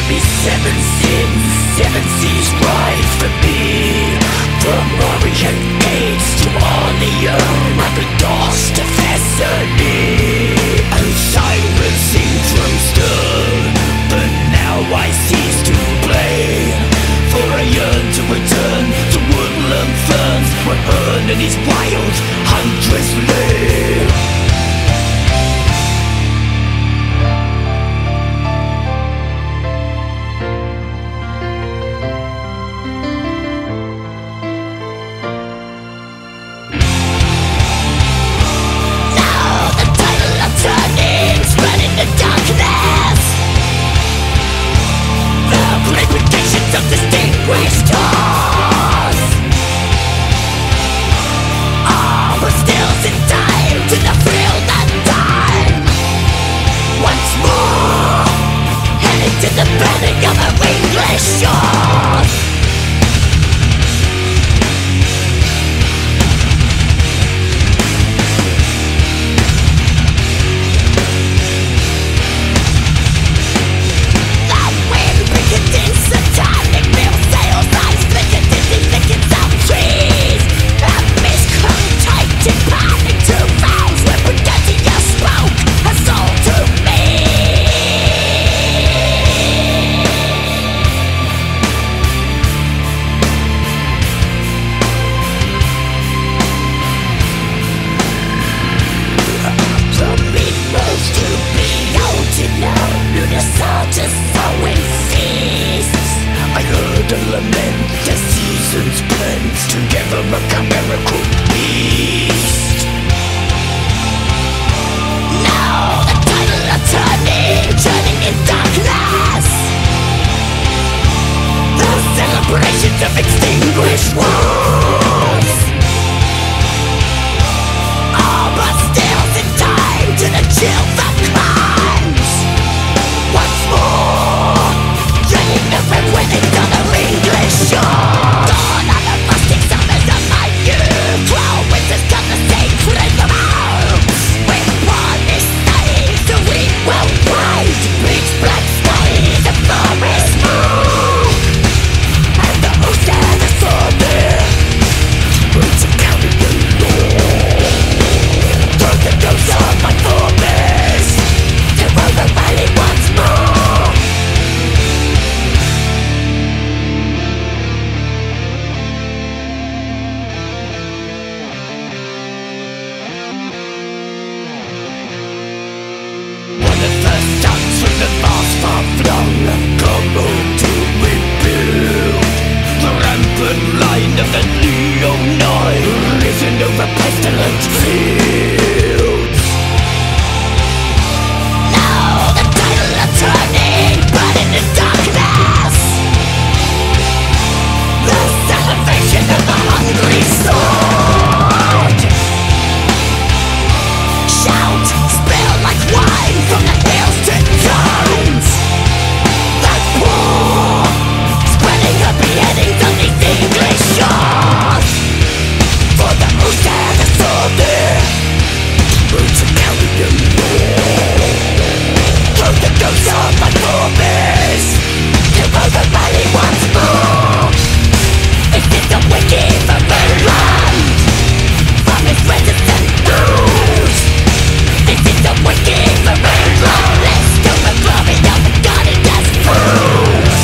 me seven sins, seven seas rise for me. From Orient gates to Orient, Abydos to Thessaly. And Sirens sing from stern, but now I cease to play. For I yearn to return to woodland ferns, where Herne and his wild huntress lay. Churning, spreading the darkness. The purifications of distinguished stars. All but still in time to the thrill and time. Once more, heading to the burning of our English shores. Satanic sails, eyes flickered in the thickets of trees. A mist clung tight in panic to vales where Brigantia spoke her soul to me. From Imbolg to Bealtaine, Lughnasadh is sowing feasts. I heard a lament, the seasons blend together, a chimerical beast. Now the tidal are churning in darkness. The celebrations of extinguished wars. All but still in time to the chill that climbs. Once more, dreaming of a winning on the English shore. Dawn on the rusting summers of my youth. 12 winters come the sacred amounts. With promised studies to read worldwide. Bleach black skies, the forest moon. And the host and the sword. Roots of counting the law. Throw the ghosts of my forebears. To roll the valley once more. When the first suns from the vast far flung come home to rebuild the rampant line of the Leonine, risen over pestilent fields. Now the tidal are turning, burning in darkness. The salvation of the hungry sword. Shout, spill like wine from the hills to towns. That war, spreading the beheadings on these English shores. For the moose and the sword, roots of carrion law. Throw the ghosts of my forebears. To roll the valley once more. Is this the wicked forbidden land? From its resistant roots. This is the wicked forbidden land. Let's go the glory of the goddess proves.